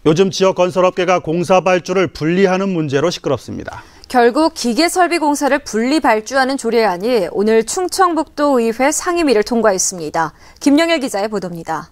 요즘 지역 건설업계가 공사 발주를 분리하는 문제로 시끄럽습니다. 결국 기계설비공사를 분리 발주하는 조례안이 오늘 충청북도의회 상임위를 통과했습니다. 김영일 기자의 보도입니다.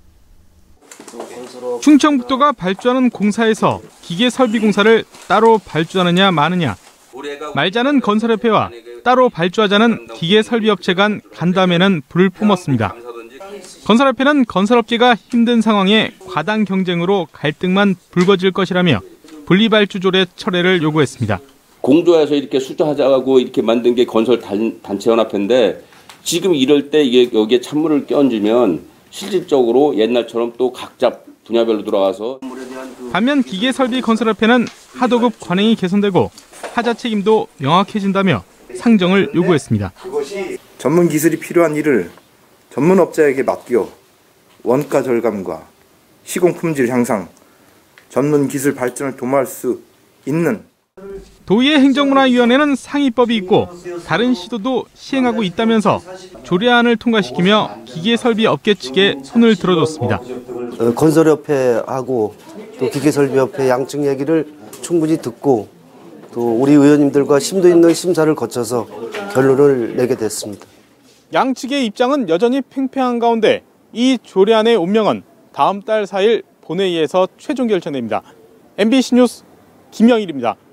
충청북도가 발주하는 공사에서 기계설비공사를 따로 발주하느냐 마느냐, 말자는 건설협회와 따로 발주하자는 기계설비업체 간 간담회는 불을 뿜었습니다. 건설협회는 건설업계가 힘든 상황에 과당 경쟁으로 갈등만 불거질 것이라며 분리발주 조례 철회를 요구했습니다. 공조해서 이렇게 수주하자고 이렇게 만든 게 건설단체연합회인데 지금 이럴 때 이게 여기에 찬물을 끼얹으면 실질적으로 옛날처럼 또 각자 분야별로 들어가서. 반면 기계설비건설협회는 하도급 관행이 개선되고 하자 책임도 명확해진다며 상정을 요구했습니다. 전문 기술이 필요한 일을 전문업자에게 맡겨 원가 절감과 시공 품질 향상, 전문 기술 발전을 도모할 수 있는. 도의회 행정문화위원회는 상위법이 있고 다른 시도도 시행하고 있다면서 조례안을 통과시키며 기계설비업계 측에 손을 들어줬습니다. 건설협회하고 또 기계설비협회 양측 얘기를 충분히 듣고 또 우리 의원님들과 심도 있는 심사를 거쳐서 결론을 내게 됐습니다. 양측의 입장은 여전히 팽팽한 가운데 이 조례안의 운명은 다음 달 4일 본회의에서 최종 결정됩니다. MBC 뉴스 김영일입니다.